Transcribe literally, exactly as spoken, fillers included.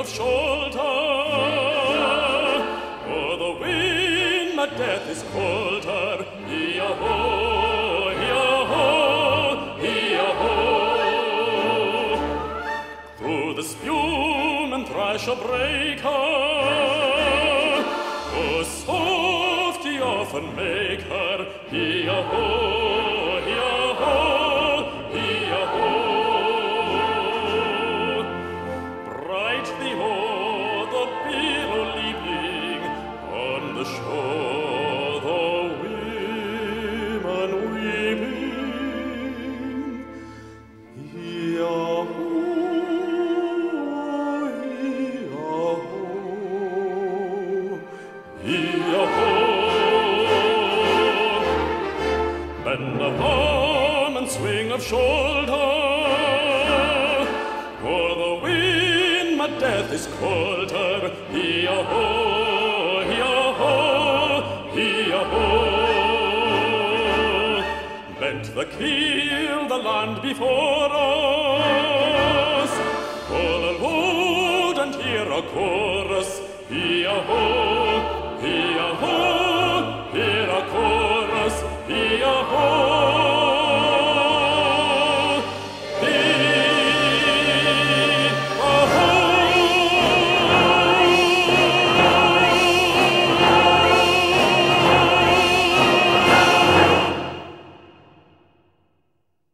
of shoulder. For the wind, my death is colder. Hee-a-ho, hee-a-ho, hee-a-ho. Through the spume and thrash a breaker, oh, soft ye often make her. Hee-a-ho, hee-a-ho, hee-a-ho. Bright the oar, the billow leaping on the shore, the women weeping. Hee-a-ho, hee-a-ho, hee-a-ho. Bend of arm and swing of shoulder, for the wind, my death is colder. Hee-a-ho, hee-a-ho, hee-a-ho. Bent the keel, the land before us,